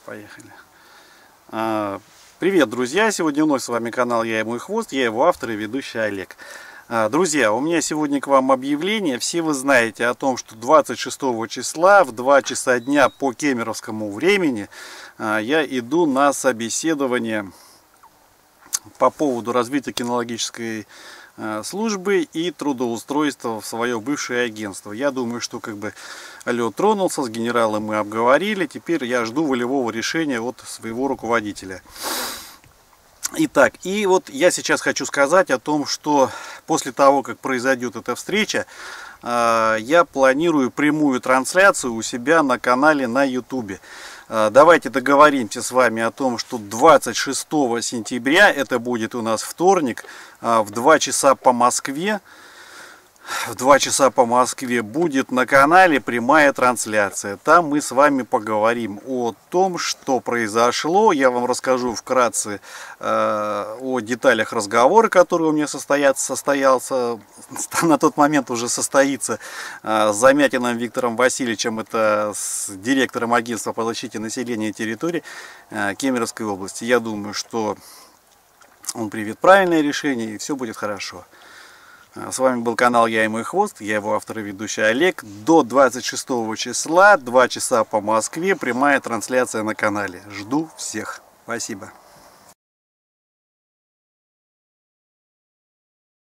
Поехали. Привет, друзья! Сегодня вновь с вами канал «Я и мой хвост», я его автор и ведущий Олег. Друзья, у меня сегодня к вам объявление. Все вы знаете о том, что 26 числа в 2 часа дня по кемеровскому времени я иду на собеседование по поводу развития кинологической службы и трудоустройства в свое бывшее агентство. Я думаю, что лед тронулся, с генералом мы обговорили, теперь я жду волевого решения от своего руководителя. Итак, и вот я сейчас хочу сказать о том, что после того, как произойдет эта встреча, я планирую прямую трансляцию у себя на канале на YouTube. Давайте договоримся с вами о том, что 26 сентября, это будет у нас вторник, в 2 часа по Москве, будет на канале прямая трансляция. Там мы с вами поговорим о том, что произошло. Я вам расскажу вкратце о деталях разговора, который у меня состоялся, на тот момент уже состоится, с Замятиным Виктором Васильевичем, это с директором агентства по защите населения и территории Кемеровской области. Я думаю, что он примет правильное решение и все будет хорошо. С вами был канал «Я и мой хвост», я его автор и ведущий Олег. До 26 числа, 2 часа по Москве, прямая трансляция на канале. Жду всех. Спасибо.